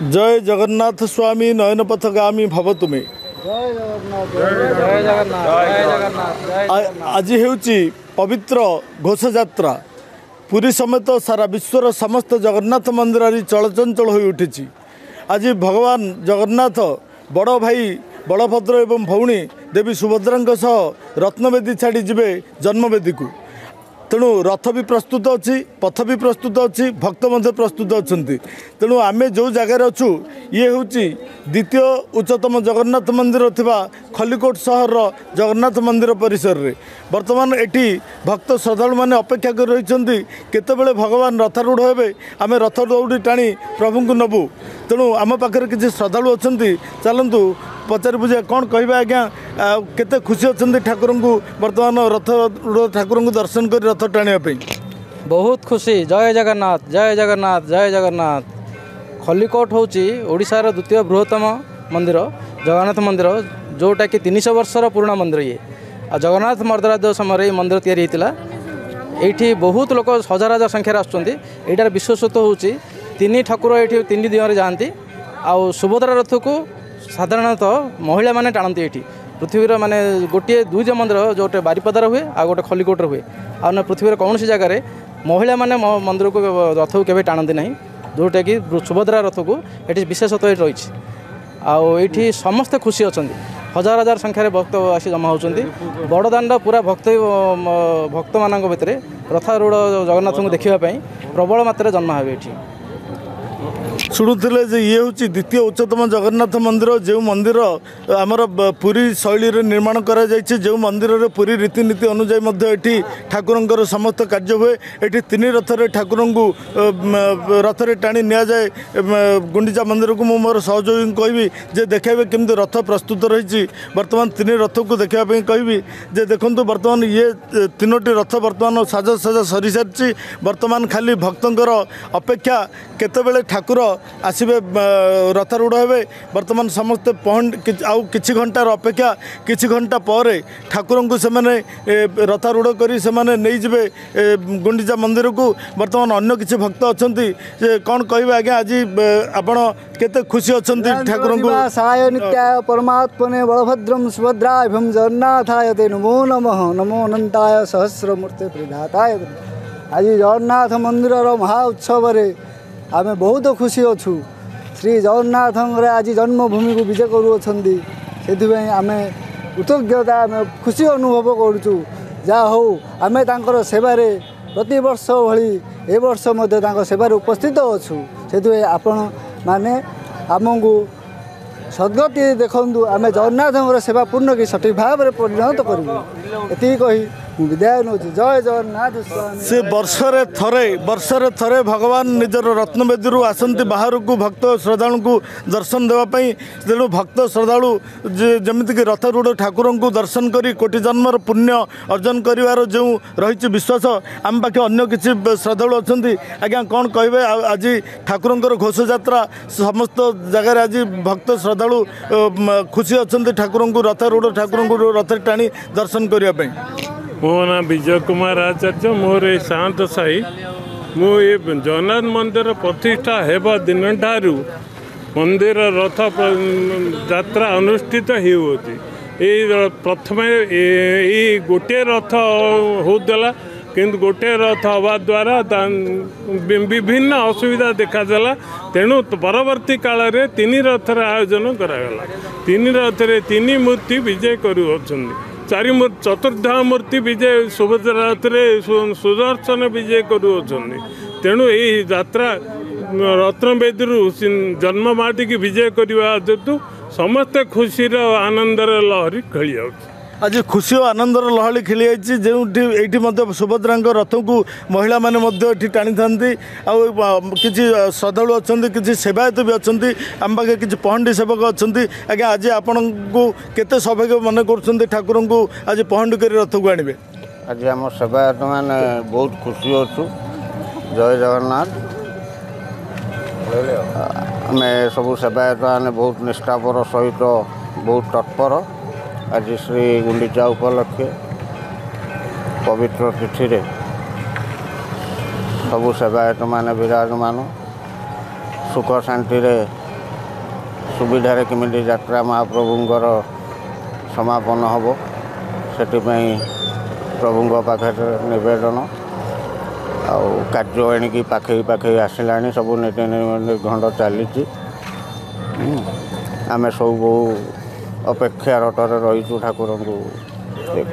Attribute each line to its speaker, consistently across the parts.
Speaker 1: जय जगन्नाथ स्वामी नयन पथगामी भव तुमे। आज हेउची पवित्र घोष यात्रा पुरी समेत सारा विश्वर समस्त जगन्नाथ मंदिर चलचंचल हो उठी। आज भगवान जगन्नाथ बड़ भाई बलभद्र एवं भौणी देवी सुभद्रा सह रत्नवेदी छाड़ी जिबे जन्मवेदी को। तेणु रथ भी प्रस्तुत अच्छी, पथ भी प्रस्तुत अच्छी, भक्त मध्य प्रस्तुत अच्छा। तेणु आमे जो जगार अच्छु ये हूँ द्वितीय उच्चतम जगन्नाथ मंदिर थिबा खलिकोट सहर जगन्नाथ मंदिर परिसर रे वर्तमान एटी भक्त श्रद्धालु मैंने अपेक्षा कर रही केतेबेले भगवान रथारूढ़ हेबे आमे रथ दौड़ी टाणी प्रभु को नबू। तेणु आम पाखे किसी श्रद्धालु अच्छा, चलतु पचारि बुझे कौन कह आज्ञा केते खुशी अच्छा ठाकुर को वर्तमान रथ ठाकुर को दर्शन कर रथ टाणी।
Speaker 2: बहुत खुशी। जय जगन्नाथ जय जगन्नाथ जय जगन्नाथ। खलिकोट हूँ ओडिशार द्वितीय बृहत्तम मंदिर जगन्नाथ मंदिर, जोटा कि 300 वर्षर पुराना मंदिर। ये जगन्नाथ मर्दराज समय मंदिर तैयारी होता। ये बहुत लोक हजार हजार संख्यार आसुँचार। विश्वस्त हूँ तीन ठाकुर ये 3 दिगरे जाती। आउ सुभद्रा रथ को साधारणतः महिला माने टाणती। ये पृथ्वीर माने गोटे 2 मंदिर जोटे बारिपदार हुए आ गोटे खलिकोटर हुए। आ पृथ्वीर कौन सी जगार महिला माने मंदिर को रथ को केवे टाणती ना, जोटा कि सुभद्रा रथ को ये विशेषतः ये रही। आठी समस्ते खुशी अच्छा। हजार हजार संख्यार भक्त आसी जमा होती। बड़दाण्ड पूरा भक्त मान भितर रथारूढ़ जगन्नाथ को देखापी प्रबल मात्रा जन्मा हे।
Speaker 1: शुणुले जे ये हूँ द्वितीय उच्चतम जगन्नाथ मंदिर, जो मंदिर आमर पुरी शैली निर्माण करा जायछि, जो मंदिर रे पुरी रीतिनीति अनुजाई एठी ठाकुरंकर समस्त कार्य हुए। एठी 3 रथरे ठाकुर को रथरे टाणी निया जाए गुंडीचा मंदिर को। मोर सहयोगी कहबी जे देखाइबे केमती रथ प्रस्तुत रही। वर्तमान 3 रथ को देखापी कहबी जे देखंतु वर्तमान ये 3टी रथ वर्तमान साजा साजा सरी सारी। वर्तमान खाली भक्तंकर अपेक्षा केतेबेले ठाकुर आसबे रथारूढ़ हे। वर्तमान समस्ते आउ किछि घंटार अपेक्षा किछि घंटा पर ठाकुर को से रथारूढ़ करी से नहीं जिबे गुंडीचा मंदिर को। वर्तमान अन्य किछि भक्त अच्छा कौन कहे आज्ञा आज आपण केते खुशी अच्छा ठाकुर को।
Speaker 3: साय नित्याय परमात्मने बलभद्रम सुभद्रा एवं जगन्नाथाय ते नमो नमः। नमो अनंताय सहस्रमूर्ते प्रदाताय। आज जगन्नाथ मंदिर महा उत्सव आमे बहुत खुशी अच्छु। श्री जगन्नाथ आज जन्मभूमि को विजय करुँच। से आमे कृतज्ञता आमे खुशी अनुभव करुचु। जा हो आमे तांकर सेवारे प्रति वर्ष भली ए वर्ष मध्य तांकर सेवारे उपस्थित अच्छु। से आपण माने आमको सद्गति देखु आमे जगन्नाथ सेवा पूर्ण की सठिक भाव में परिणत करूँ। एति कही विदाय नौ। जय जगन्नाथ स्वामी।
Speaker 1: से वर्षरे थरे भगवान निजर रत्नवेदी आसती बाहर को भक्त श्रद्धालु को दर्शन देवाई। तेणु भक्त श्रद्धालु जमीक रथारूढ़ ठाकुर को दर्शन करी कोटि जन्मर पुण्य अर्जन कर जो रही विश्वास आम पाखे अन्य किसी श्रद्धालु अच्छा। आज्ञा कौन कहे आज ठाकुर घोष यात्रा समस्त जगार आज भक्त श्रद्धालु खुशी अच्छा ठाकुर को रथारूढ़ ठाकुर को रथ टाणी दर्शन करने।
Speaker 4: मो ना विजय कुमार आचार्य। मोर ये शांत साई मु ये जगन्नाथ मंदिर प्रतिष्ठा हेबा दिन ठारू मंदिर रथ यात्रा अनुष्ठित होती। प्रथम ये गोटे रथ होदेला किंतु गोटे रथ हवा द्वारा विभिन्न असुविधा देखादेला। तेणु परवर्ती काल में 3 रथर आयोजन करागला। 3 रथरे 3 मूर्ति विजय करुअछन्ति। 4 चतुर्धा मूर्ति विजय सुभद्रा रथरे सुदर्शन विजय करुअछन्ति। तेणु यही यात्रा रत्नवेदी जन्ममाटी की विजय करने हेतु समस्ते खुशीर आनंदर लहरी खेली जाउछि।
Speaker 1: आज खुशी और आनंदर लहरी खेली जाइए। जो सुभद्रा रथ को महिला मैंने टाणी था। किसी श्रद्धालु अच्छा किसी सेवायत भी अच्छा आम पाखे किसी पहंडी सेवक अच्छा। आज्ञा आज आपण को केते सौभाग्य मन कर ठाकुर को आज पहंडी कर रथ को आने।
Speaker 5: आज आम सेवायत मैंने बहुत खुशी अच्छु। जय जगन्नाथ। आम सब सेवायत मैंने बहुत निष्ठापर सहित बहुत तत्पर आज श्री गुंडीचा उपलक्षे पवित्र तिथि सबु सेवायत माने विराजमान सुख शांति सुविधारे केमिति यात्रा महाप्रभुंकर समापन हम से प्रभु पाखे नवेदन कार्य एणिकी पाखे पाखे आसला सब नीति निर्घंट चली आम सब बहु अपेक्षा रटर रहीचु ठाकुर को ये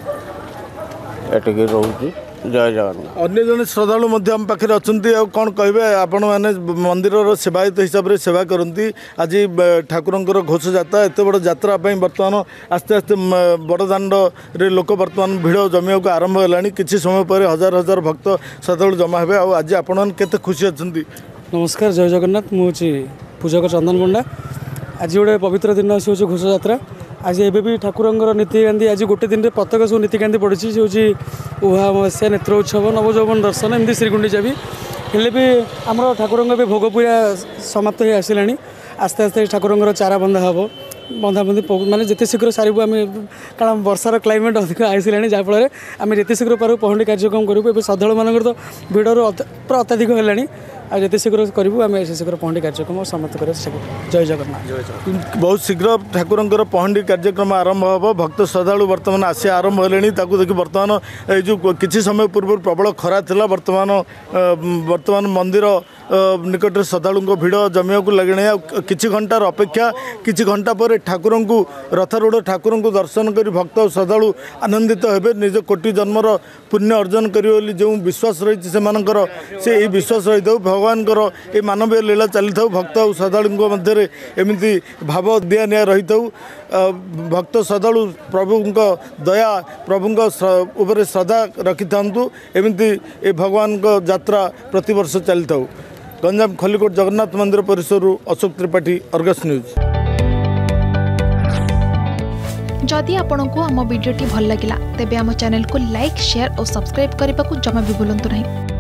Speaker 5: करके रोचे जय जगन्नाथ।
Speaker 1: अन्य जन श्रद्धालु आम पाखे अच्छा कौन कहे आपण मैंने मंदिर सेवायत हिसाब से सेवा करती आज ठाकुर घोष जात्रा एत बड़ जात्रा बर्तमान आस्ते आस्ते बड़दाण्ड रे लोक बर्तमान भिड़ जमिया को आरंभ है किसी समय पर हजार हजार भक्त श्रद्धालु जमा हे आज आपण केते खुशी अच्छा।
Speaker 6: नमस्कार जय जगन्नाथ मुझे पूजक चंदन पंडा आज गोटे पवित्र दिन आसी हूँ घोष जात्रा आज एबे भी ठाकुरंगर नीतिकांति आज गोटे दिन में प्रत्येक सब नीतिकांति पड़ी से हूँ उहा अमावस्या नेत्र उत्सव नवजौवन दर्शन एमती श्रीगुंडीचा भी हेल्ले भी आम ठाकुर भी भोग पूजा समाप्त हो आसला आस्ते आस्ते ठाकुरंगर चारा बंधा हम बंधाबंधी माने जिते शीघ्र सारू आम कारण वर्षार क्लाइमेट अधिक आसला जहाँफल आम जिते शीघ्र पारू पहंडी कार्यक्रम करूँ ए श्रद्धा मान तो भिड़र पूरा अत्याधिक है आज जिते शीघ्र करूँ आम शीघ्र पहंडी कार्यक्रम समाप्त कर जय जगन्नाथ।
Speaker 1: बहुत शीघ्र ठाकुर पहंडी कार्यक्रम आरंभ हम भक्त श्रद्धालु बर्तमान आसिया आरंभ है देखिए बर्तमान जो किसी समय पूर्व प्रबल खरा था बर्तमान मंदिर निकट श्रद्धालु भिड़ जमिया को लगे किसी घंटार अपेक्षा किसी घंटा पर ठाकुर को रथारूढ़ ठाकुर को दर्शन कर भक्त श्रद्धालु आनंदित हे निज कोटि जन्मर पुण्य अर्जन करें जो विश्वास रही से विश्वास रही था भगवान ये मानवीय लीला चली था भक्त और श्रद्धालु मध्य एमती भाव दिया निया रही था भक्त श्रद्धालु प्रभु दया प्रभु उपर श्रद्धा रखि था एमती ये भगवान यात्रा प्रतिवर्ष चली था। गंजाम खलिकोट जगन्नाथ मंदिर परिसर अशोक त्रिपाठी अर्गस न्यूज।
Speaker 7: जदि आपंक आम भिडी भल लगा तेब आम चैनल को लाइक शेयर और सब्सक्राइब करने को जमा भी भूलु नहीं।